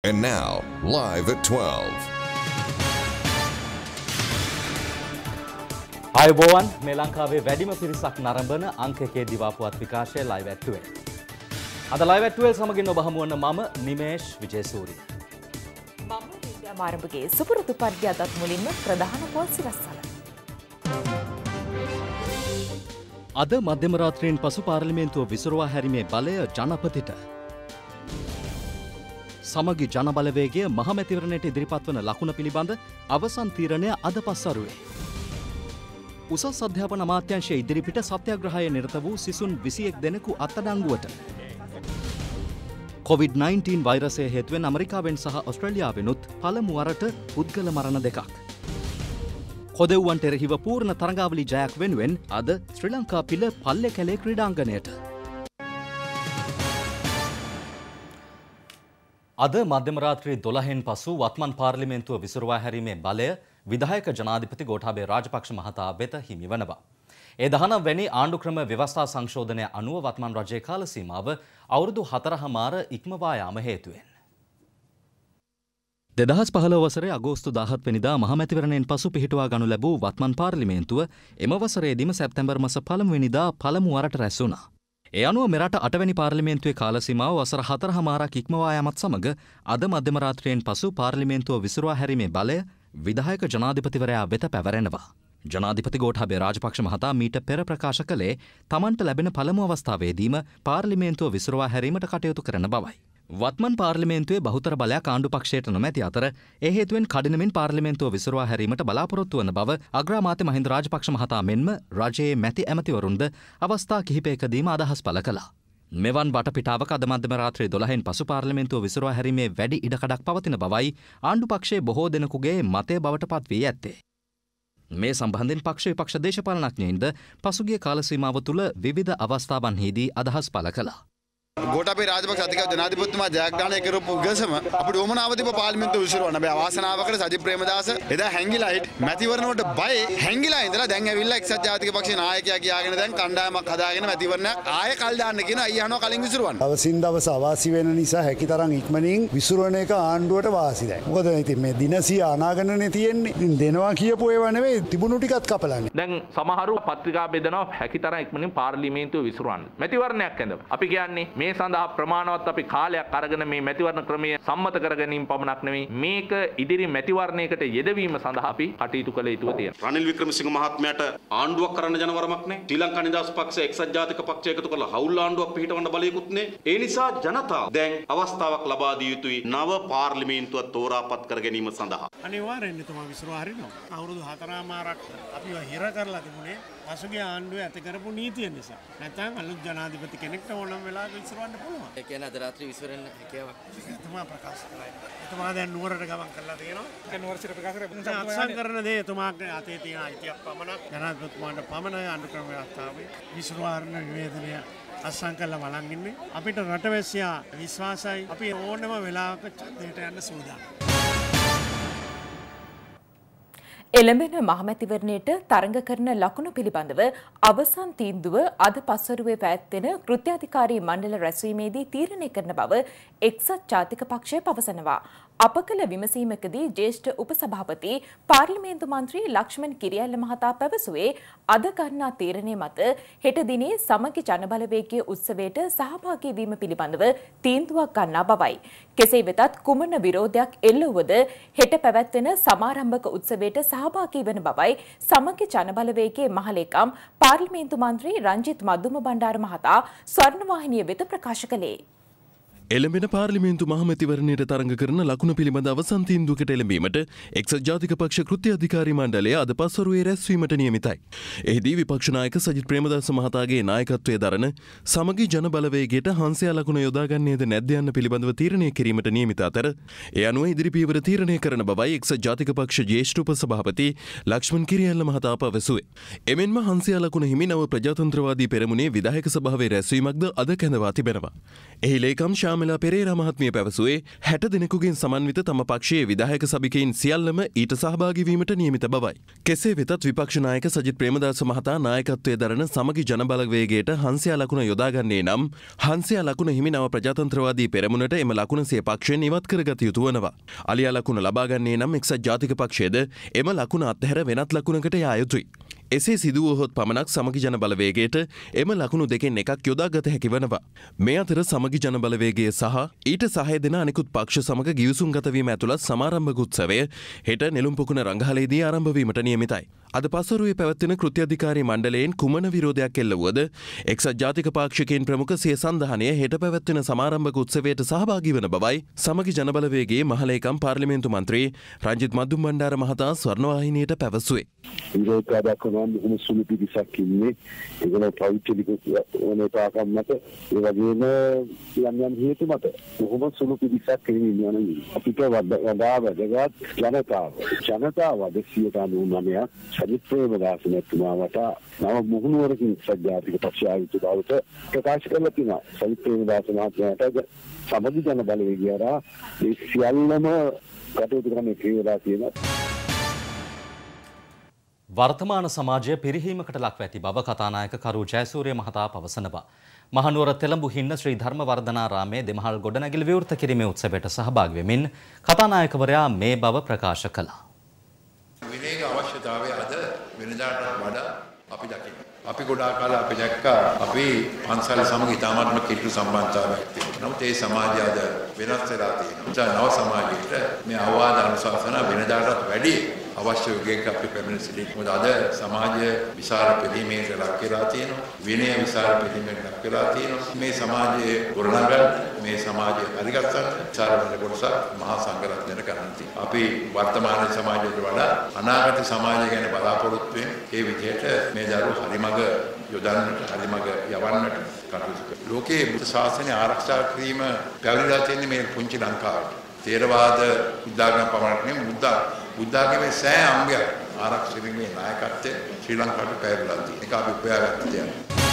And now, live at 12. අයබෝවන් මේ ලංකාවේ වැඩිම පිරිසක් නරඹන අංක එකේ දිවාපුවත් විකාශය live at 12. අද live at 12 සමගින් ඔබ හමු වන මම නිමේෂ් විජේසූරිය. මම විද්‍යා මාරඹගේ සුපුරුදු පරිදි අදත් මුලින්ම ප්‍රධාන පොත් සිරස්වල. අද මධ්‍යම රාත්‍රියෙන් පසු පාර්ලිමේන්තුව විසිරුවා හැරීමේ බලය ජනපතිට. සමගි ජනබලවේගය මහමැතිවරණයට ඉදිරිපත් වන ලකුණ පිළිබඳ අවසන් තීරණය අද පස්වරුවේ. උසස් අධ්‍යාපන අමාත්‍යාංශය ඉදිරිපිට සත්‍යාග්‍රහයේ නිරත වූ සිසුන් 21 දෙනෙකු අත්අඩංගුවට. COVID-19 වෛරසය හේතුවෙන් ඇමරිකාවෙන් සහ ඔස්ට්‍රේලියාවෙනුත් පළමු වරට පුද්ගල මරණ දෙකක්. කොදෙව්වන්ට එරෙහිව පූර්ණ තරඟාවලි ජයක් වෙනුවෙන් අද ශ්‍රී ලංකා පිළ පල්ලේ කැලේ ක්‍රීඩාංගණයට. අද මධ්‍යම රාත්‍රී 12න් පසු වත්මන් පාර්ලිමේන්තුව විසිරුවා හැරීමේ බලය විධායක ජනාධිපති ගෝඨාභය රාජපක්ෂ මහතා වෙත හිමි වනවා. ඒ 19 වැනි ආණ්ඩුක්‍රම ව්‍යවස්ථා සංශෝධනය අනුව වත්මන් රජයේ කාල සීමාව අවුරුදු 4.5 ඉක්මවා යාම හේතුවෙන් 2015 වසරේ අගෝස්තු 17 වෙනිදා මහමැතිවරණයෙන් පසු පිහිටුවා ගනු ලැබූ වත්මන් පාර්ලිමේන්තුව එම වසරේදීම සැප්තැම්බර් මාස 1 වෙනිදා පළමු වරට රැස් වුණා. ඒ අනුව මෙරට 8 වැනි පාර්ලිමේන්තුවේ කාල සීමාව වසර 4.5ක් ඉක්මවා යාමත් සමග අද මධ්‍යම රාත්‍රියෙන් පසු පාර්ලිමේන්තුව විසිරුවා හැරීමේ බලය විධායක ජනාධිපතිවරයා වෙත පැවරෙනවා. ජනාධිපති ගෝඨාභය රාජපක්ෂ මහතා මීට පෙර ප්‍රකාශ කළේ තමන්ට ලැබෙන පළමු අවස්ථාවේදීම පාර්ලිමේන්තුව විසිරුවා හැරීමට කටයුතු කරන බවයි. වත්මන් පාර්ලිමේන්තුවේ බහුතර බලයක් ආණ්ඩු පක්ෂයට නොමැති අතර ඒ හේතුවෙන් කඩිනමින් පාර්ලිමේන්තුව විසිරුවා හැරීමට බලාපොරොත්තු වන බව අග්‍රාමාත්‍ය මහින්ද රාජපක්ෂ මහතා මෙන්ම රජයේ මැති ඇමතිවරුන්ද අවස්ථා කිහිපයකදීම අදහස් පළ කළා. මෙවන් වටපිටාවක අද මධ්‍යම රාත්‍රී 12න් පසු පාර්ලිමේන්තුව විසිරුවා හැරීමේ වැඩි ඉඩකඩක් පවතින බවයි ආණ්ඩු පක්ෂයේ බොහෝ දෙනෙකුගේ මතය බවට පත් වී ඇත්තේ. මේ සම්බන්ධයෙන් පක්ෂ විපක්ෂ දේශපාලනඥයින්ද පසුගිය කාල සීමාව තුළ විවිධ අවස්ථාවන්හිදී අදහස් පළ කළා. ගෝඨාභය රාජපක්ෂ අධිකාරී ජනාධිපතිතුමා ජයග්‍රහණය කරපු උගසම අපිට ඕමනාව තිබ්බ පාර්ලිමේන්තුව විසිරුවන්න. හැබැයි අවාසනාවකට සජිත් ප්‍රේමදාස එදා හැංගිලා හිට මැතිවරණ වලට බය හැංගිලා ඉඳලා දැන් ඇවිල්ලා එක්සත් ජාතික පක්ෂයේ නායකයා කියාගෙන දැන් කණ්ඩායමක් හදාගෙන මැතිවරණයක් ආයෙ කල් දාන්න කියන අයියනවා කලින් විසිරුවන්න. දවසින් දවස අවාසි වෙන නිසා හැකිතරම් ඉක්මනින් විසිරුවන එක ආණ්ඩුවට වාසි දැන්. මොකද ඉතින් මේ දිනසිය අනාගණනේ තියෙන්නේ. ඉතින් දෙනවා කියපු ඒවා නෙවෙයි තිබුණු ටිකත් කපලානේ. දැන් සමහරු පත්‍රිකා බෙදනවා හැකිතරම් ඉක්මනින් පාර්ලිමේන්තුව විසිරුවන්න. මැතිවරණයක් ඇඳව. අපි කියන්නේ මේ සඳහා ප්‍රමාණවත් අපි කාලයක් අරගෙන මේ මැතිවරණ ක්‍රමය සම්මත කර ගැනීම පමණක් නෙවෙයි මේක ඉදිරි මැතිවරණයකට යෙදවීම සඳහා අපි කටයුතු කළ යුතුව තියෙනවා. රනිල් වික්‍රමසිංහ මහත්මයාට ආණ්ඩුවක් කරන්න ජනවරමක් නැහැ. ශ්‍රී ලංකා නිදහස් පක්ෂය එක්සත් ජාතික පක්ෂය එකතු කරලා හවුල් ආණ්ඩුවක් පිහිටවන්න බලයකුත් නැහැ. ඒ නිසා ජනතාව දැන් අවස්ථාවක් ලබා දිය යුතුයි නව පාර්ලිමේන්තුව තෝරාපත් කර ගැනීම සඳහා. අනිවාර්යෙන්ම තමයි විසිරුවා හරිනවා. අවුරුදු 4මාරක් අපිව හිර කරලා තිබුණේ පසුගිය ආණ්ඩුවේ ඇති කරපු නීතිය නිසා. නැත්නම් අලුත් ජනාධිපති කෙනෙක්ට ඕනම වෙලාවක විසිරවන්න පුළුවන්. ඒ කියන්නේ අද රාත්‍රියේ විසිරෙන්න හැකියාවක්. එතුමා ප්‍රකාශ කළා. එතුමා දැන් නුවරට ගමන් කරලා තියෙනවා. ඒ නුවර සිට ප්‍රකාශ කරලා අත්සන් කරන දේ එතුමාගේ අතේ තියෙන අයිතියක් පමණක් ජනාධිපතිතුමාට පමණයි ආණ්ඩුක්‍රම ව්‍යවස්ථාවේ විසිරවන්න නිවේදනය අත්සන් කරලා බලන් ඉන්නේ. අපිට රටවැසියා විශ්වාසයි අපි ඕනම වෙලාවක ඡන්දයට යන්න සූදානම්. එළඹෙන මහමැතිවරණයට තරඟ කරන ලකුණු පිළිබඳව අවසන් තීන්දුව අද පස්වරුවේ පැවැත්වෙන කෘත්‍යාධිකාරී මණ්ඩල රැස්වීමේදී තීරණය කරන බව එක්සත් ජාතික පක්ෂය පවසනවා. අප කළ විමසීමකදී ජ්‍යෙෂ්ඨ උපසභාපති පාර්ලිමේන්තු මන්ත්‍රී ලක්ෂ්මන් කිරියල්ල මහතා පැවසුවේ අද ගන්නා තීරණය මත හෙට දිනේ සමගි ජනබලවේගයේ උත්සවයට සහභාගී වීම පිළිබඳව තීන්දුවක් ගන්නා බවයි. කෙසේ වෙතත් කුමන විරෝධයක් එල්ල වුවද හෙට පැවැත්වෙන සමාරම්භක උත්සවයට සහභාගී වන බවයි සමගි ජනබලවේගයේ මහලේකම් පාර්ලිමේන්තු මන්ත්‍රී රංජිත් මදුම බණ්ඩාර මහතා ස්වර්ණවාහිනිය වෙත ප්‍රකාශ කළේ. එළඹෙන පාර්ලිමේන්තු මහමැතිවරණයට තරඟ කරන ලකුණු පිළිබඳ අවසන් තීන්දුවකට එළඹීමට එක්සත් ජාතික පක්ෂ කෘත්‍ය අධිකාරී මණ්ඩලය අද පස්වරුවේ රැස්වීමට නියමිතයි. එහිදී විපක්ෂ නායක සජිත් ප්‍රේමදාස මහතාගේ නායකත්වයේ දරන සමගි ජන බලවේගයට හංසයා ලකුණ යොදාගන්නේද නැද්ද යන්න පිළිබඳව තීරණය කිරීමට නියමිත අතර ඒ අනුව ඉදිරි පියවර තීරණය කරන බවයි එක්සත් ජාතික පක්ෂ ජ්‍යෙෂ්ඨ උපසභාපති ලක්ෂ්මන් කිරියල්ල මහතා පැවසුවේ. එමෙන්ම හංසයා ලකුණ හිමි නව ප්‍රජාතන්ත්‍රවාදී පෙරමුණේ විධායක සභාවේ රැස්වීමක්ද අද කැඳවා තිබෙනවා. එහි ලේකම් ශාමලා පෙරේරා මහත්මිය පැවසුවේ 60 දිනකුගෙන් සමන්විත තම පක්ෂයේ විධායක සභිකයින් සියල්ලම ඊට සහභාගී වීමට නියමිත බවයි. කෙසේ වෙතත් විපක්ෂ නායක සජිත් ප්‍රේමදාස මහතා නායකත්වයේ දරන සමගි ජනබලවේගයට 600 ලකුණ යොදාගන්නේ නම් 600 ලකුණ හිමි නව ප්‍රජාතන්ත්‍රවාදී පෙරමුණට එම ලකුණ සිය පක්ෂයෙන් ඉවත් කරගත යුතු වනවා. අලියා ලකුණ ලබාගන්නේ නම් එක්සත් ජාතික පක්ෂයේද එම ලකුණ අත්හැර වෙනත් ලකුණකට යා යුතුයි. එසේ සිදුවහොත් පමණක් සමගි ජන බලවේගයට එම ලකුණු දෙකෙන් එකක් යොදාගත හැකි වනවා. මේ අතර සමගි ජන බලවේගය සහ ඊට සහාය දෙන අනෙකුත් පක්ෂ සමග ගිවිසුම් ගත වීම ඇතුළත් සමාරම්භක උත්සවය හෙට නෙළුම්පොකුණ රංගහලේදී ආරම්භ වීමට නියමිතයි. අද පසුරුවේ පැවැත්වෙන කෘත්‍ය අධිකාරී මණ්ඩලයෙන් කුමන විරෝධයක් එල්ල වුවද එක්සත් ජාතික පාක්ෂිකයන් ප්‍රමුඛ සිය සන්ධානය හෙට පැවැත්වෙන සමාරම්භක උත්සවයට සහභාගී වන බවයි සමගි ජන බලවේගයේ මහලේකම් පාර්ලිමේන්තු මන්ත්‍රී රංජිත් මද්දුම් බණ්ඩාර මහතා ස්වර්ණවාහිනියට පැවසුවේ. විරෝධතාවක් කරන බොහොම සුළු පිරිසක් ඉන්නේ. ඒගොල්ලෝ පෞද්ගලික ඕනෑකම් මත ඒ වගේම යම් හේතු මත බොහොම සුළු පිරිසක් ඉන්නේ නේද? අපිට වඩා වැදගත් ජනතාව 199ක් සජිත් ප්‍රේමදාස මහත්මයාට නව මුහුණුවරකින් සජ්ජාතික පක්ෂ ආයුතු බවට ප්‍රකාශ කරලා තිනවා. සජිත් ප්‍රේමදාස මහත්මයාට සමගි ජන බලවේගයරා මේ සියල්ලම කටයුතු කරන්න කියලා තියෙනවා. වර්තමාන සමාජය පිරිහීමකට ලක්ව ඇති බව කතානායක කරු ජයසූරිය මහතා පවසනවා. මහනුවර තෙලඹු හින්න ශ්‍රී ධර්මවර්ධනාරාමයේ දෙමහල් ගොඩනැගිලි විවෘත කිරීමේ උත්සවයට සහභාගී වෙමින් කතානායකවරයා මේ බව ප්‍රකාශ කළා. විනයක අවශ්‍යතාවය අද වෙනදාට වඩා අපි දකිනවා. අපි ගොඩාක් කාල අපි දැක්කා අපි පන්සල සමග ඉතාමත්ම කිට්ටු සම්බන්ධතාවයක් තියෙනවා. නමුත් ඒ සමාජය අද වෙනස් වෙලා තියෙනවා. නව සමාජයකට මේ අවවාද අනුශාසන වෙනදාටත් වැඩි අවශ්‍ය යුගයක අපි පැමිණ සිටිනවා. මොකද අද සමාජය විසර පිළිමේට ලක් වෙලා තියෙනවා. විනය විසර පිළිමේට ලක් වෙලා තියෙනවා. මේ සමාජයේ ගොඩනගන්න මේ සමාජය හරිගස්සන්න විසර වෙන කොටසක් මහා සංඝරත්නයට කරන්න තියෙනවා. අපි වර්තමාන සමාජයට වඩා අනාගත සමාජය ගැන බලාපොරොත්තු වෙන ඒ විදිහට මේ දරුවෝ හරිමඟ යොදන්නට හරිමඟ යවන්නට කටයුතු කරනවා. ලෝකයේ බුද්ධ ශාසනය ආරක්ෂා කිරීම පැවරිලා තියෙන්නේ මේ පුංචි ලංකාවේ. තේරවාද බුද්ධාගම පමණක් නෙමෙයි බුද්ධාගමේ සෑ අංගයක් ආරක්ෂා කිරීමේ නායකත්වය ශ්‍රී ලංකාවට පැවරලා තියෙනවා. ඒක අපි උපයාගත්ත දෙයක්.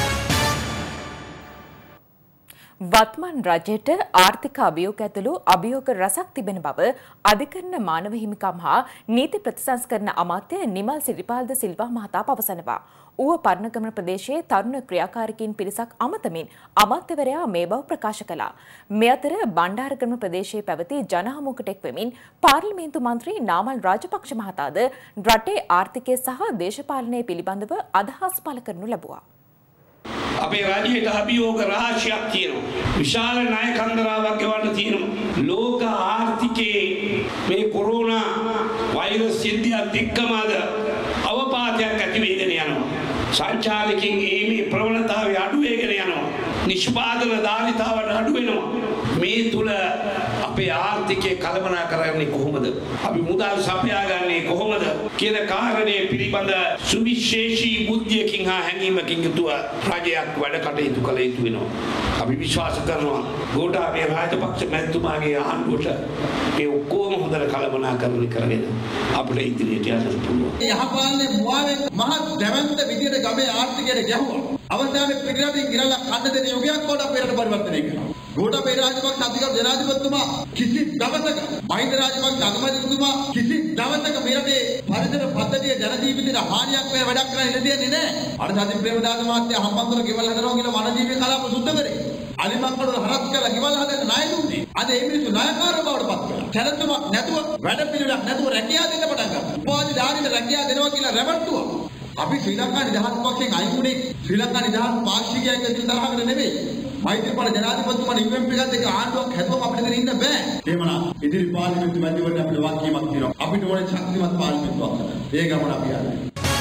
වත්මන් රජයට ආර්ථික අභියෝග ඇතුළු අභියෝග රසක් තිබෙන බව අධිකරණ මානව හිමිකම් හා නීති ප්‍රතිසංස්කරණ අමාත්‍ය නිමල් සිරිපාල්ද සිල්වා මහතා පවසනවා. ඌව පරණගමන ප්‍රදේශයේ තරුණ ක්‍රියාකාරකීන් පිරිසක් අමතමින් අමාත්‍යවරයා මේ බව ප්‍රකාශ කළා. මේ අතර බණ්ඩාරගම ප්‍රදේශයේ පැවති ජනහමුවකට එක්වෙමින් පාර්ලිමේන්තු මන්ත්‍රී නාමල් රාජපක්ෂ මහතාද රටේ ආර්ථිකය සහ දේශපාලනය පිළිබඳව අදහස් පළ කරනු ලැබුවා. අපේ රජයට අභියෝග රාශියක් තියෙනවා. විශාල ණය කන්දරාවක් ගෙවන්න තියෙනවා. ලෝක ආර්ථිකයේ මේ කොරෝනා වෛරස් සිද්ධියත් එක්කම අද අවපාතයක් ඇති වෙගෙන යනවා. සංචාරකයන් මේ ප්‍රවණතාවය අඩු වෙගෙන යනවා. නිෂ්පාදන ධාරිතාවට අඩු වෙනවා. මේ තුල අපේ ආර්ථිකය කළමනාකරන්නේ කොහොමද? අපි මුදල් සපයාගන්නේ කොහොමද කියන කාරණේ පිළිබඳ සුවිශේෂී බුද්ධියකින් හා හැඟීමකින් යුතුව රජයක් වැඩ කටයුතු කළ යුතු වෙනවා. අපි විශ්වාස කරනවා ගෝඨාභය රාජපක්ෂ මැතිතුමාගේ ආණ්ඩුවට මේ ඔක්කොම හොඳට කළමනාකරණය කරගෙන අපිට ඉදිරියට යන්න පුළුවන්. යහපාලනේ මුවාවෙන් මහත් දැවැන්ත විදියට ගමේ ආර්ථිකයට ගැහුවා. අවසානයේ පිටරටින් ගිරලා කන්න දෙන යුගයක් කොට අපේට පරිවර්තනය කරනවා. ගෝඨාභය රාජපක්ෂ අධිකරණ ජනාධිපතිතුමා කිසි දවසක මහින්ද රාජපක්ෂ අගමැතිතුමා කිසි දවසක මේ රටේ පරිසර පද්ධතිය ජන ජීවිතේට හානියක් වෙන වැඩක් කරන්න ඉඩ දෙන්නේ නැහැ. අර සජිත් ප්‍රේමදාස මහත්තයා හම්බන්තොට ගෙවල් හදනවා කියලා වනජීවී කලාප සුද්ධ කරේ. අලිමංගල හරස් කරලා ගෙවල් හදන්න ණය දුන්නේ. අද මේ මිනිස්සු ණයකාරව බවට පත් වෙනවා. සැලසුමක් නැතුව වැඩ පිළිවෙලක් නැතුව රැකියාව දෙන්න පටන් ගත්තා. උපාධිධාරීන්ට රැකියාව දෙනවා කියලා රැවට්ටුවා. අපි ශ්‍රී ලංකා නිදහස් පක්ෂයෙන් අයිමුනේ ශ්‍රී ලංකා නිදහස් පාක්ෂිකයන් කියන තරහකට නෙමෙයි. මෛත්‍රීපාල ජනාධිපතිතුමා UMP ගත් එක ආණ්ඩුවක් හැදුවම අපිට දෙන්න ඉන්න බෑ. එහෙමනම් ඉදිරි පාර්ලිමේන්තු මැතිවරණ අපිට වාක්‍යයක් තියෙනවා. අපිට ඕනේ ශක්තිමත් පාර්ලිමේන්තුවක් හදන්න. ඒ ගමන අපි යන්නේ.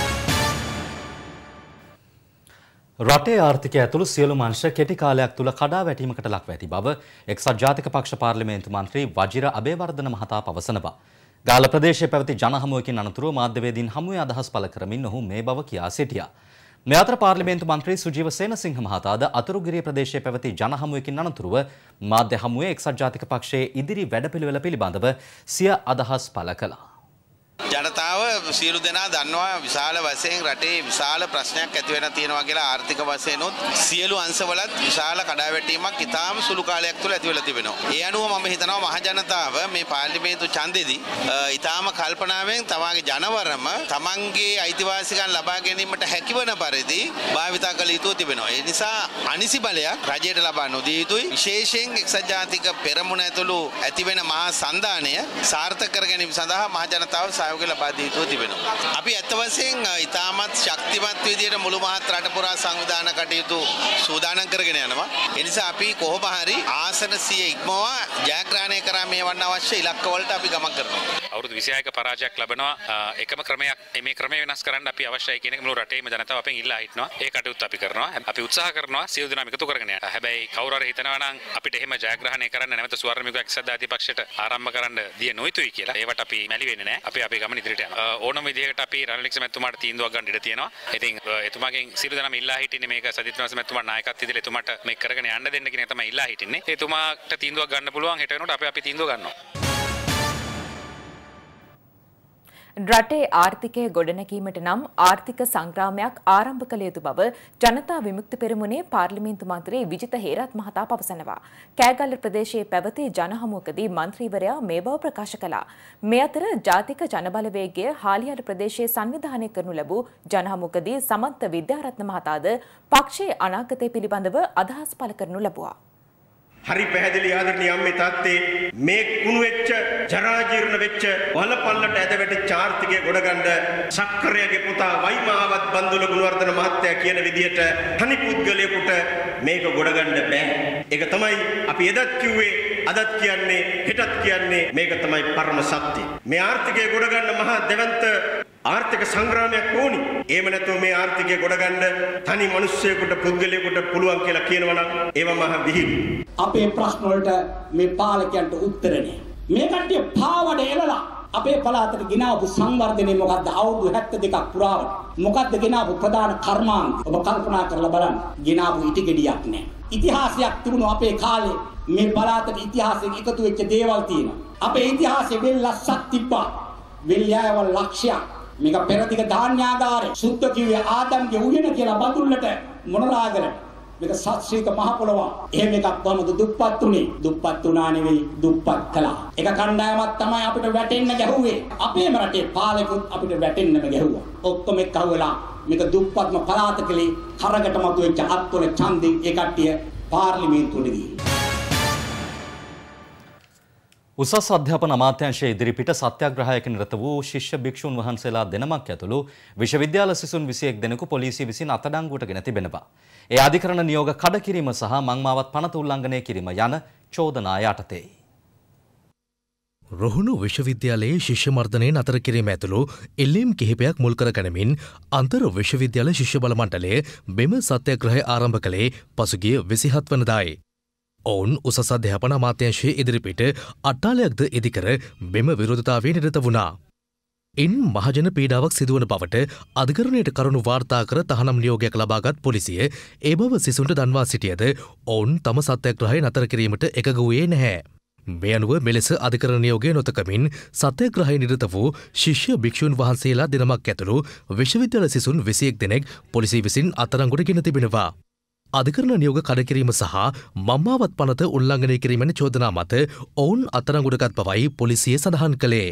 රටේ ආර්ථිකය ඇතුළු සියලුම අංශ කෙටි කාලයක් තුළ කඩා වැටීමකට ලක්ව ඇති බව එක්සත් ජාතික පක්ෂ පාර්ලිමේන්තු මන්ත්‍රී වජිර අබේවර්ධන මහතා පවසනවා. ගාල්ල ප්‍රදේශයේ පැවති ජනහමුවකින් අනතුරුව මාධ්‍යවේදීන් හමුවේ අදහස් පළ කරමින් ඔහු මේ බව කියා සිටියා. මේ අතර පාර්ලිමේන්තු මන්ත්‍රී සුජීව සේනසිංහ මහතාද අතුරුගිරිය ප්‍රදේශයේ පැවති ජනහමුවකින් අනතුරුව මාධ්‍ය හමුවේ එක්සත් ජාතික පක්ෂයේ ඉදිරි වැඩපිළිවෙල පිළිබඳව සිය අදහස් පළ කළා. ජනතාව සියලු දෙනා දන්නවා විශාල වශයෙන් රටේ විශාල ප්‍රශ්නයක් ඇති වෙන තියෙනවා කියලා ආර්ථික වශයෙන් උත් සියලු අංශවලත් විශාල කඩාවැටීමක් ඉතාම සුළු කාලයක් තුළ ඇති වෙලා තිබෙනවා. ඒ අනුව මම හිතනවා මහ ජනතාව මේ පාර්ලිමේන්තු ඡන්දෙදී ඉතාම කල්පනාවෙන් තමාගේ ජනවරම තමන්ගේ අයිතිවාසිකම් ලබා ගැනීමට හැකිවන පරිදි භාවිතා කළ යුතු තිබෙනවා. ඒ නිසා අනිසි බලයක් රජයට ලබා නොදිය යුතුයි. විශේෂයෙන් එක්සත් ජාතික පෙරමුණ ඇතුළු ඇතිවෙන මහා සන්ධානය සාර්ථක කර ගැනීම සඳහා මහ ජනතාව සහයෝගය ලබා දී යුතු තිබෙනවා. අපි ඇත්ත වශයෙන් ඉතාමත් ශක්තිමත් විදියට මුළු මහත් රට පුරා සංවිධාන කටයුතු සූදානම් කරගෙන යනවා. ඒ නිසා අපි කොහොම හරි ආසන 100 ඉක්මවා ජයග්‍රහණය කරා මේවන්න අවශ්‍ය ඉලක්ක වලට අපි ගමන් කරනවා. අවුරුදු 26ක පරාජයක් ලැබෙනවා. එකම ක්‍රමයක් මේ ක්‍රමය වෙනස් කරන්න අපි අවශ්‍යයි කියන එක මුළු රටේම ජනතාව අපෙන් ඉල්ලා හිටනවා. ඒ කටයුත්ත අපි කරනවා. අපි උත්සාහ කරනවා සියලු දෙනාම එකතු කරගෙන යන්න. හැබැයි කවුරු හරි හිතනවා නම් අපිට එහෙම ජයග්‍රහණය කරන්න නැවත ස්වර්ණමික එක්සත් ජාතික පක්ෂයට ආරම්භ කරන්න දිය නොයුතුයි කියලා. ඒවට අපි මැලි වෙන්නේ නැහැ. අපි අපේ ගමන ඉදිරියට යනවා. ඕනම විදිහකට අපි රණලික්ෂ මැතිතුමාට තීන්දුවක් ගන්න ඉඩ තියෙනවා. ඉතින් එතුමාගෙන් සියලු දෙනාම ඉල්ලා හිටින්නේ මේක සජිත් ප්‍රේමදාස මැතිතුමාට නායකත්වය දීලා එතුමාට මේක කරගෙන යන්න දෙන්න කියන එක තමයි ඉල්ලා හිටින්නේ. එතුමාට තීන්දුවක් ගන්න පුළුවන්. හෙට වෙනකොට අපි තීන්දුව ගන්නවා. රටේ ආර්ථිකය ගොඩනැගීමට නම් ආර්ථික සංග්‍රාමයක් ආරම්භ කළ යුතු බව ජනතා විමුක්ති පෙරමුණේ පාර්ලිමේන්තු මන්ත්‍රී විජිත හේරත් මහතා පවසනවා. කෑගල්ල ප්‍රදේශයේ පැවති ජනහමුවකදී මන්ත්‍රීවරයා මේ බව ප්‍රකාශ කළා. මේ අතර ජාතික ජනබලවේගය හාලියාල ප්‍රදේශයේ සංවිධානය කරනු ලැබූ ජනහමුවකදී සමන්ත විද්‍යාරත්න මහතාද පක්ෂයේ අනාගතය පිළිබඳව අදහස් පළ කරනු ලැබුවා. හරි පැහැදිලි ආදරණීය අම්මේ තාත්තේ මේ කුණු වෙච්ච ජරා ජීර්ණ වෙච්ච වලපල්ලට ඇද වැටිච්ච ආර්ථිකය ගොඩගන්න සක්කරයාගේ පුතා වයිමාවත් බන්දුල ගුණවර්ධන මහත්තයා කියන විදිහට තනි පුද්ගලයෙකුට මේක ගොඩගන්න බෑ. ඒක තමයි අපි එදත් කිව්වේ අදත් කියන්නේ හෙටත් කියන්නේ මේක තමයි පරම සත්‍ය. මේ ආර්ථිකය ගොඩගන්න මහා දෙවන්ත ආර්ථික සංග්‍රාමයක් ඕනි. එහෙම නැත්නම් මේ ආර්ථිකය ගොඩගන්න තනි මිනිස්සෙකුට පුද්ගලයෙකුට පුළුවන් කියලා කියනවා නම් ඒව මහ විහිළු. අපේ ප්‍රශ්න වලට මේ පාලකයන්ට උත්තර නැහැ. මේ කට්ටිය පාවඩ එලලා අපේ පළාතට ගෙනාවු සංවර්ධනය මොකද්ද? අවුරුදු 72ක් පුරාවට මොකද්ද ගෙනාවු ප්‍රධාන කර්මාන්ත? ඔබ කල්පනා කරලා බලන්න. ගෙනාවු ඉටිගෙඩියක් නැහැ. ඉතිහාසයක් තිබුණා අපේ කාලේ. මේ පළාතට ඉතිහාසයෙන් එකතු වෙච්ච දේවල් තියෙනවා. අපේ ඉතිහාසයේ වෙල්ලස්සක් තිබ්බා. වෙල්යාවල් ලක්ෂයක්. මේක පෙරදිග ධාන්‍යාගාරය. සුද්ධ කිව්වේ ආදම්ගේ උයන කියලා බඳුල්ලට මොනරාගල. මේක සත්‍ශ්‍රීක මහ පොළව. එහෙම එකක් වමද දුප්පත් උනේ. දුප්පත් උනා නෙවෙයි දුප්පත් කළා. ඒක කණ්ඩායමක් තමයි අපිට වැටෙන්න ගැහුවේ. අපේම රටේ පාලකුත් අපිට වැටෙන්නම ගැහුවා. ඔක්කොම එක්ක අහුවෙලා මේක දුප්පත්ම පළාතකලේ කරකට මතුවෙච්ච අත්වල ඡන්දේ ඒ කට්ටිය පාර්ලිමේන්තුවට ගිහින්. උසස් අධ්‍යාපන අමාත්‍යාංශයේ ඉදිරිපිට සත්‍යාග්‍රහයක නිරත වූ ශිෂ්‍ය භික්ෂුන් වහන්සේලා දෙනමක් ඇතුළු විශ්වවිද්‍යාල සිසුන් 21 දෙනෙකු පොලිසිය විසින් අත්අඩංගුවට ගෙන තිබෙනවා. ඒ අධිකරණ නියෝග කඩ කිරීම සහ මංමාවත් පනත උල්ලංඝනය කිරීම යන චෝදනා යටතේ. රුහුණු විශ්වවිද්‍යාලයේ ශිෂ්‍ය මර්ධනය නතර කිරීම ඇතුළු එල්ලීම් කිහිපයක් මුල් කරගනිමින් අන්තර් විශ්වවිද්‍යාල ශිෂ්‍ය බල මණ්ඩලය බෙම සත්‍යාග්‍රහය ආරම්භ කළේ පසුගිය 27 වනදායි. ඔවුන් උසස් අධ්‍යාපන අමාත්‍යාංශයේ ඉදිරිපිට අට්ටාලයක්ද ඉදිකර බෙම විරෝධතාවයේ නිරත වුණා. ඉන් මහජන පීඩාවක් සිදුවන බවට අධිකරණයට කරුණු වාර්තා කර තහනම් නියෝගයක් ලබාගත් පොලිසිය ඒ බව සිසුන්ට දන්වා සිටියද ඔවුන් තම සත්‍යාග්‍රහය නතර කිරීමට එකඟ වූයේ නැහැ. මේ අනුව මෙලෙස අධිකරණ නියෝගය නොතකමින් සත්‍යාග්‍රහයේ නිරත වූ ශිෂ්‍ය භික්ෂුන් වහන්සේලා දෙනමක් ඇතුළු විශ්වවිද්‍යාල සිසුන් 21 දෙනෙක් පොලිසිය විසින් අත්අඩංගුවට ගෙන තිබෙනවා. අධිකරණ නියෝග කඩකිරීම සහ මම්මාවත් පනත උල්ලංඝනය කිරීමෙන් චෝදනා මත ඔවුන් අත්අඩංගුවටගත් බවයි පොලිසිය සඳහන් කළේ.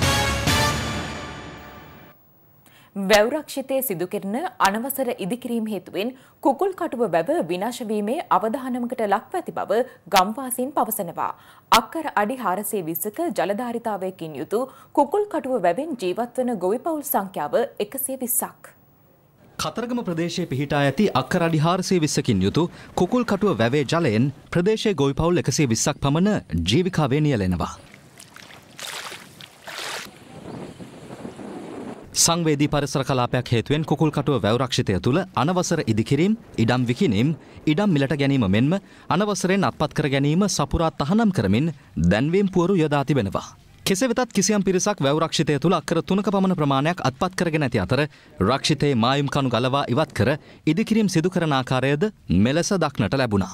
වැව්රක්ෂිතයේ සිදු කෙරෙන අනවසර ඉදිකිරීම හේතුවෙන් කුකුල් කටුව වැව විනාශ වීමේ අවධානමකට ලක්ව ඇති බව ගම්වාසීන් පවසනවා. අක්කර අඩි 420ක ජලධාරිතාවයකින් යුතු කුකුල් කටුව වැවෙන් ජීවත් වන ගොවිපවුල් සංඛ්‍යාව 120ක්. කතරගම ප්‍රදේශයේ පිහිටා ඇති අක්කර අඩි 420කින් යුතු කුකුල් කටුව වැවේ ජලයෙන් ප්‍රදේශයේ ගොවිපවුල් 120ක් පමණ ජීවිකාවේ නියැලෙනවා. සංවේදී පරිසර කලාපයක් හේතුවෙන් කුකුල් කටුව වැව් රක්ෂිතය තුළ අනවසර ඉදිකිරීම, ඉඩම් විකිණීම්, ඉඩම් මිලට ගැනීම මෙන්ම අනවසරෙන් අත්පත් කර ගැනීම සපුරා තහනම් කරමින් දැන්වීම් පුවරු යොදා තිබෙනවා. කෙසේ වෙතත් කිසියම් පිරිසක් වැව් රක්ෂිතය තුළ අක්කර 3ක පමණ ප්‍රමාණයක් අත්පත් කරගෙන ඇති අතර රක්ෂිතයේ මායම් කණු ගලවා ඉවත් කර ඉදිකිරීම් සිදු කරන ආකාරයද මෙලෙස දක්නට ලැබුණා.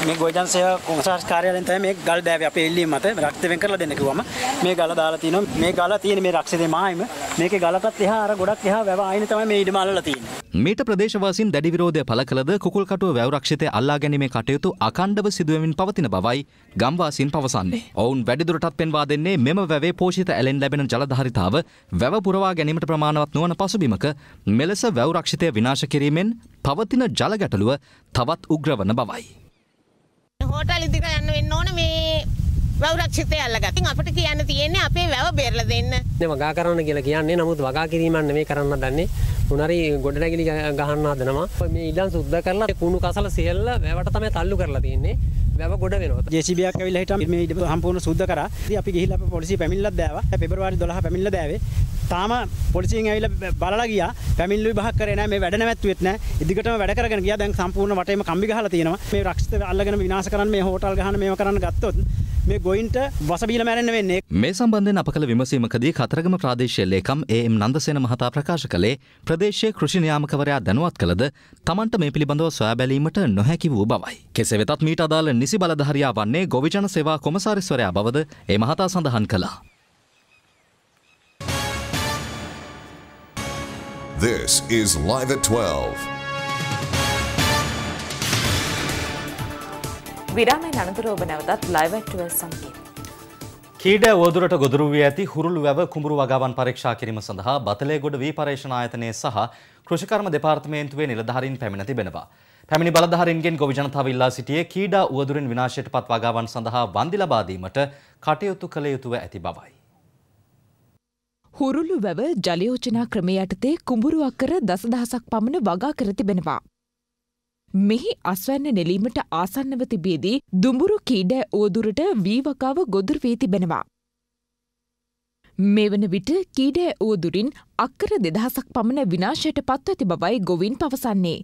මේ ගොවිජන සේවා කොමසාරිස් කාර්යාලයෙන් තමයි මේ ගල් දෑවේ අපේ ඉල්ලීම මත රක්ත වෙන් කරලා දෙන්න කිව්වම මේ ගල දාලා තිනවා. මේ ගල තියෙන මේ රක්ෂිතේ මායිම මේකේ ගලටත් එහා අර ගොඩක් එහා වැව ආයිනේ තමයි මේ ඉඩම අල්ලලා තියෙන්නේ. මීට ප්‍රදේශවාසීන් දැඩි විරෝධය පළ කළද කුකුල්කටුව වැව් රක්ෂිතය අල්ලා ගැනීමේ කටයුතු අඛණ්ඩව සිදුවෙමින් පවතින බවයි ගම්වාසීන් පවසන්නේ. ඔවුන් වැඩිදුරටත් පෙන්වා දෙන්නේ මෙම වැවේ පෝෂිත ඇලෙන් ලැබෙන ජලධාරිතාව වැව පුරවා ගැනීමට ප්‍රමාණවත් නොවන පසුබිමක මෙලෙස වැව් රක්ෂිතය විනාශ කිරීමෙන් පවතින ජල ගැටලුව තවත් උග්‍රවන බවයි. හෝටල් ඉදිරියට යන්න වෙන්න ඕනේ මේ වැව් රක්ෂිතය අල්ලගත්තා. අපිට කියන්න තියෙන්නේ අපේ වැව බේරලා දෙන්න. මේ වගා කරන්න කියලා කියන්නේ නමුත් වගා කිරීමක් නෙමෙයි කරන්න දන්නේ. මොනරි ගොඩනැගිලි ගහන්න හදනවා. මේ ඉඩම් සුද්ධ කරලා කුණු කසල සියල්ල වැවට තමයි තල්ලු කරලා තියෙන්නේ. වැව ගොඩ වෙනවා. JCB එකක් ඇවිල්ලා හිටම මේ ඉඩම සම්පූර්ණ සුද්ධ කරා. ඉතින් අපි ගිහිල්ලා අපේ පොලිසිය පැමිණිල්ලක් දැවා. පෙබරවාරි 12 පැමිණිල්ල දැවේ. තාම පොලිසියෙන් ඇවිල්ලා බලලා ගියා. පැමිණිලි විභාග කරේ නැහැ. මේ වැඩ නැවැත්තුවෙත් නැහැ. ඉදිකටම වැඩ කරගෙන ගියා. දැන් සම්පූර්ණ වටේම කම්බි ගහලා තියෙනවා. මේ රක්ෂිත අල්ලගෙන විනාශ කරන්න මේ හෝටල් ගහන මේව කරන්න ගත්තොත් මේ ගොයින්ට වස බීලා මැරෙන්න වෙන්නේ. මේ සම්බන්ධයෙන් අප කළ විමසීමකදී කතරගම ප්‍රාදේශීය ලේකම් AM නන්දසේන මහතා ප්‍රකාශ කළේ ප්‍රදේශීය කෘෂි නියාමකවරයා දැනුවත් කළද තමන්ට මේ පිළිබඳව සොයා බැලීමට නොහැකි වූ බවයි. කෙසේ වෙතත් මීට අදාළ නිසි බලධාරියා වන්නේ ගොවිජන සේවා කොමසාරිස්වරයා බවද ඒ මහතා සඳහන් කළා. This is Live at 12. විරාමයෙන් අනතුරුව ඔබ නැවතත් live at 12 සමගින්. කීඩ වදුරට ගොදුරු වී ඇති හුරුළු වැව කුඹුරු වගාවන් පරීක්ෂා කිරීම සඳහා බතලේගොඩ වී පරීක්ෂණ ආයතනයේ සහ කෘෂිකර්ම දෙපාර්තමේන්තුවේ නිලධාරීන් පැමිණ තිබෙනවා. පැමිණි බලධාරීන්ගෙන් ගොවි ජනතාව ඉල්ලා සිටියේ කීඩා උවදුරින් විනාශයට පත් වගාවන් සඳහා වන්දි ලබා දීමට කටයුතු කළ යුතුව ඇති බවයි. හුරුළු වැව ජලයෝජනා ක්‍රමය යටතේ කුඹුරු අක්කර දසදහසක් පමණ වගා කර තිබෙනවා. මෙහි අස්වැන්න නෙලීමට ආසන්නව තිබියදී දුඹුරු කීඩෑ ඕදුරට වී වගාව ගොදුරු වී තිබෙනවා. මේ වන විට කීඩෑ ඕදුරින් අක්කර 2000ක් පමණ විනාශයට පත්ව ඇති බවයි ගොවීන් පවසන්නේ.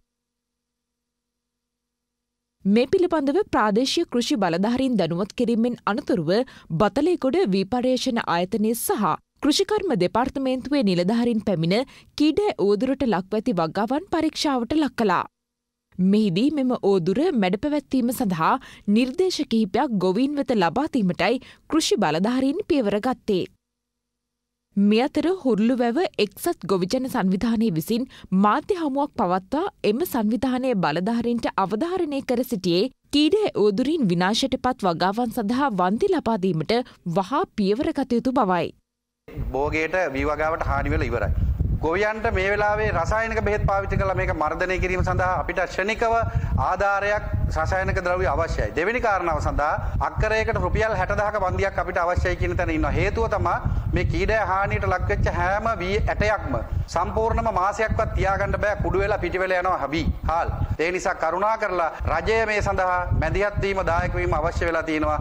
මේ පිළිබඳව ප්‍රාදේශීය කෘෂි බලධාරීන් දැනුවත් කිරීමෙන් අනතුරුව බතලේගොඩ වී පර්යේෂණ ආයතනය සහ කෘෂිකර්ම දෙපාර්තමේන්තුවේ නිලධාරීන් පැමිණ කීඩෑ ඕදුරට ලක්ව ඇති වගාවන් පරීක්ෂාවට ලක් කළා. මෙහිදී මෙම ඕදුර මැඩ පැවැත්වීම සඳහා නිර්දේශ කිහිපයක් ගොවීන් වෙත ලබා දීමටයි කෘෂි බලධාරීන් පියවර ගත්තේ. මේ අතර හුරුළු වැව එක්සත් ගොවිජන සංවිධානයේ විසින් මාධ්‍ය හමුවක් පවත්වා එම සංවිධානයේ බලධාරීන්ට අවධාරණය කර සිටියේ කීඩෑ ඕදුරින් විනාශයට පත් වගාවන් සඳහා වන්දි ලබා දීමට වහා පියවර ගත යුතු බවයි. භෝගයට වී වගාවට හානි වෙලා ඉවරයි. ගොවියන්ට මේ වෙලාවේ රසායනික බෙහෙත් පාවිච්චි කරලා මේක මර්ධනය කිරීම සඳහා අපිට ක්ෂණිකව ආධාරයක් රසායනික ද්‍රව්‍ය අවශ්‍යයි. දෙවෙනි කාරණාව සඳහා අක්කරයකට රුපියල් 60000ක වන්දියක් අපිට අවශ්‍යයි කියන තැන ඉන්නවා. හේතුව තමයි මේ කීඩෑ හානියට ලක් වෙච්ච හැම වී ඇටයක්ම සම්පූර්ණම මාසයක්වත් තියාගන්න බෑ කුඩු වෙලා පිටි වෙලා යනවා හබි. හාල්. ඒ නිසා කරුණා කරලා රජය මේ සඳහා මැදිහත් වීම දායක වීම අවශ්‍ය වෙලා තියෙනවා.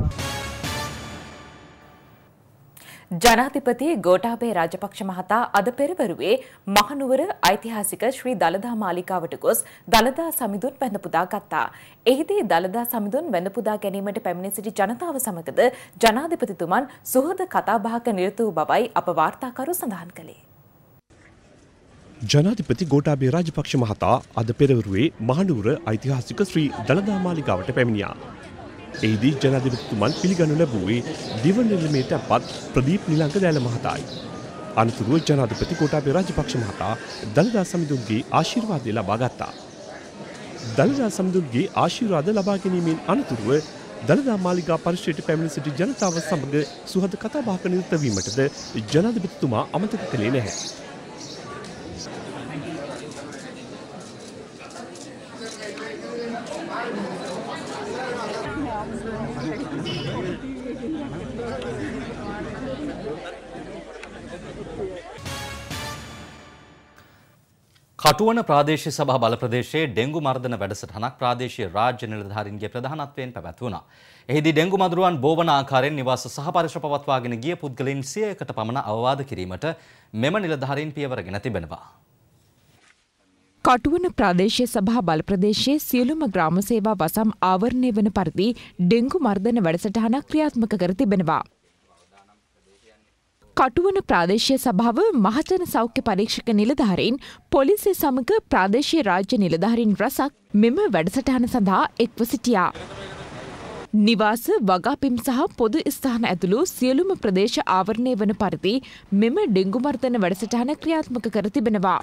ජනාධිපති ගෝඨාභය රාජපක්ෂ මහතා අද පෙරවරුවේ මහනුවර ඓතිහාසික ශ්‍රී දළදා මාලිගාවට ගොස් දළදා සමිඳුන් වැඳ පුදා ගත්තා. එහිදී දළදා සමිඳුන් වැඳ පුදා ගැනීමට පැමිණ සිටි ජනතාව සමගද ජනාධිපතිතුමන් සුහද කතාබහක නිරත වූ බවයි අප වාර්තාකරු සඳහන් කළේ. ජනාධිපති ගෝඨාභය රාජපක්ෂ මහතා අද පෙරවරුවේ මහනුවර ඓතිහාසික ශ්‍රී දළදා මාලිගාවට පැමිණියා. එහිදී ජනාධිපතිතුමන් පිළිගනු ලැබුවේ දිව නිලමේට පත් ප්‍රදීප් නිලංග දෑල මහතායි. අනතුරුව ජනාධිපති ගෝඨාභය රාජපක්ෂ මහතා දළදා සමිඳුන්ගේ ආශිර්වාදය ලබා ගත්තා. දළදා සමිඳුන්ගේ ආශිර්වාද ලබා ගැනීමෙන් අනතුරුව දළදා මාලිගා පරිශ්‍රයට පැමිණ සිටි ජනතාව සමග සුහද කතාබහක නිරත වීමටද ජනාධිපතිතුමා අමතක කළේ නැහැ. කටුවන ප්‍රාදේශීය සභා බල ප්‍රදේශයේ ඩෙංගු මර්ධන වැඩසටහනක් ප්‍රාදේශීය රාජ්‍ය නිලධාරීන්ගේ ප්‍රධානත්වයෙන් පැවැත්වුණා. එහිදී ඩෙංගු මදුරුවන් බෝවන ආකාරයෙන් නිවාස සහ පරිසර පවත්වාගෙන ගිය පුද්ගලයන් 100කට පමණ අවවාද කිරීමට මෙම නිලධාරීන් පියවරගෙන තිබෙනවා. කටුවන ප්‍රාදේශීය සභා බල ප්‍රදේශයේ සියලුම ග්‍රාම සේවා වසම් ආවරණය වන පරිදි ඩෙංගු මර්ධන වැඩසටහනක් ක්‍රියාත්මක කර තිබෙනවා. කටුවන ප්‍රාදේශීය සභාව මහජන සෞඛ්‍ය පරීක්ෂක නිලධාරීන් පොලිසිය සමග ප්‍රාදේශීය රාජ්‍ය නිලධාරීන් රැසක් මෙම වැඩසටහන සඳහා එක්ව සිටියා. නිවාස වගාපිම් සහ පොදු ස්ථාන ඇතුළු සියලුම ප්‍රදේශ ආවරණය වන පරිදි මෙම ඩෙංගු මර්ධන වැඩසටහන ක්‍රියාත්මක කර තිබෙනවා.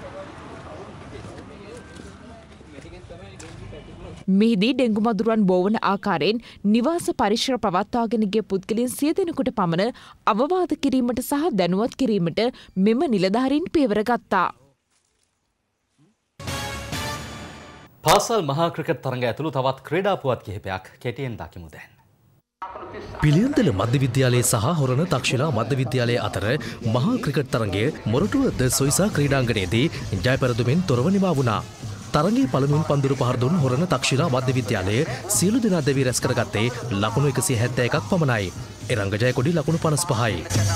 මෙහිදී ඩෙංගු මදුරුවන් බෝවන ආකාරයෙන් නිවාස පරිශ්‍ර පවත්වාගෙන ගිය පුද්ගලයන් 100 දෙනෙකුට පමණ අවවාද කිරීමට සහ දැනුවත් කිරීමට මෙම නිලධාරීන් පියවර ගත්තා. පාසල් මහා ක්‍රිකට් තරඟ ඇතුළු තවත් ක්‍රීඩා පුවත් කිහිපයක් කෙටියෙන් දකිමු දැන්. පිළියන්දල මධ්‍ය විද්‍යාලයේ සහ හොරණ තක්ෂිලා මධ්‍ය විද්‍යාලයේ අතර මහා ක්‍රිකට් තරඟයේ මොරටුව ද සොයිසා ක්‍රීඩාංගණයේදී ජය පෙරදුමින් තොරව නිමා වුණා. තරඟයේ පළමුවෙන් පන්දුරු පහර දුන් හොරණ තක්ෂිලා මධ්‍ය විද්‍යාලයේ සියලු දෙනා දෙවි රැස් කරගත්තේ ලකුණු 171ක් පමණයි. එරංග ජයකොඩි ලකුණු 55යි.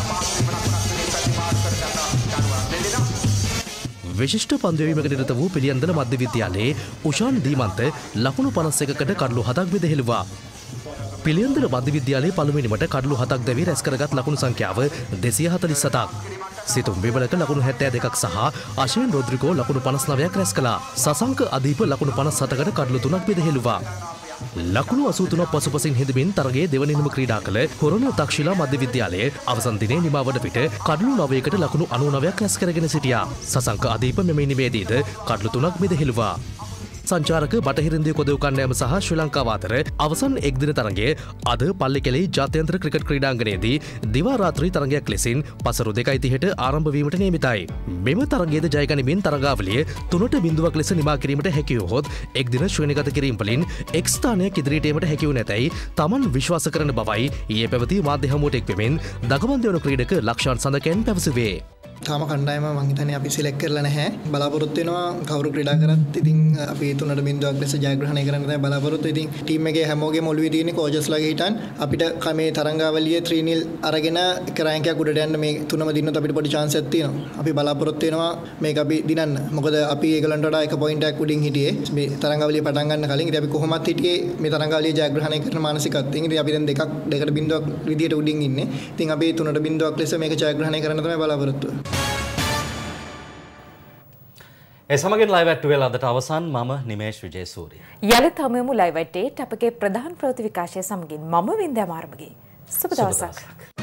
විශිෂ්ට පන්දුවීමකට නිරත වූ පිළියන්දල මධ්‍ය විද්‍යාලයේ උෂාන් දීමන්ත ලකුණු 51කට කඩලු 7ක් බෙදහෙළුවා. පිළියන්දල මධ්‍ය විද්‍යාලයේ පළමුවෙනිමට කඩලු 7ක් දැවී රැස් කරගත් ලකුණු සංඛ්‍යාව 247ක්. සිතුම් විමලක ලකුණු 72ක් සහ අශේන් රොද්රිගෝ ලකුණු 59ක් රැස් කළා. සසංක අදීප ලකුණු 57කට කඩලු 3ක් බෙදහෙළුවා. ලකුණු 83ක් පසුපසින් හිඳමින් තරගයේ දෙවනිනම ක්‍රීඩා කළ හොරණ තක්ෂිලා මධ්‍ය විද්‍යාලයේ අවසන් දිනේ නිමා වන විට කඩලු 9කට ලකුණු 99ක් රැස් කරගෙන සිටියා. සසංක අදීප මෙම නිමේදීද කඩලු 3ක් බෙදහෙළුවා. සංචාරක බටහිර ඉන්දිය කොදව් කණ්ඩායම සහ ශ්‍රී ලංකාව අතර අවසන් එක්දින තරගයේ අද පල්ලිකැලේ ජාත්‍යන්තර ක්‍රිකට් ක්‍රීඩාංගණයේදී දිවා රාත්‍රී තරගයක් ලෙසින් පසරු 2:30ට ආරම්භ වීමට නියමිතයි. මෙම තරගයේද ජය ගනිමින් තරගාවලිය 3-0ක් ලෙස නිමා කිරීමට හැකි වුවහොත් එක්දින ශ්‍රේණිගත කිරීම වලින් එක් ස්ථානයක් ඉදිරියට ඒමට හැකි වූ නැතැයි තමන් විශ්වාස කරන බවයි ඊයේ පැවති මාධ්‍ය හමුවට එක් වෙමින් දගබන්ද වන ක්‍රීඩක ලක්ෂාන් සඳකයන් පැවසුවේ. තාම කණ්ඩායම මං හිතන්නේ අපි සිලෙක්ට් කරලා නැහැ. බලාපොරොත්තු වෙනවා කවුරු ක්‍රීඩා කරත් ඉතින් අපි 3-0ක් ලෙස ජයග්‍රහණය කරන්න තමයි බලාපොරොත්තු. ඉතින් ටීම් එකේ හැමෝගෙම ඔළුවේ තියෙන්නේ කෝචස්ලාගේ හිටන් අපිට මේ තරංගාවලියේ 3-0 අරගෙන එක රෑන්කයක් උඩට යන්න මේ තුනම දින්නොත් අපිට පොඩි chance එකක් තියෙනවා. අපි බලාපොරොත්තු වෙනවා මේක අපි දිනන්න. මොකද අපි ඒගොල්ලන්ට වඩා එක පොයින්ට් එකක් උඩින් හිටියේ මේ තරංගාවලිය පටන් ගන්න කලින්. ඉතින් අපි කොහොමත් හිටියේ මේ තරංගාවලිය ජයග්‍රහණය කරන මානසිකත්වයෙන්. ඉතින් අපි දැන් 2-0ක් විදියට උඩින් ඉන්නේ. ඉතින් අපි 3-0ක් ලෙස මේක ජයග්‍රහණය කරන්න තමයි බලාපොරොත්තු වෙන්නේ. ඒ සමගින් ලයිව් ඇට් 12 අදට අවසන්. මම නිමේෂ් විජේසූරිය. යලිත් හමුවෙමු ලයිව් ඇට් 8 අපගේ ප්‍රධාන ප්‍රවෘත්ති විකාශය සමගින් මම වින්දා මාර්මගේ. සුබ දවසක්.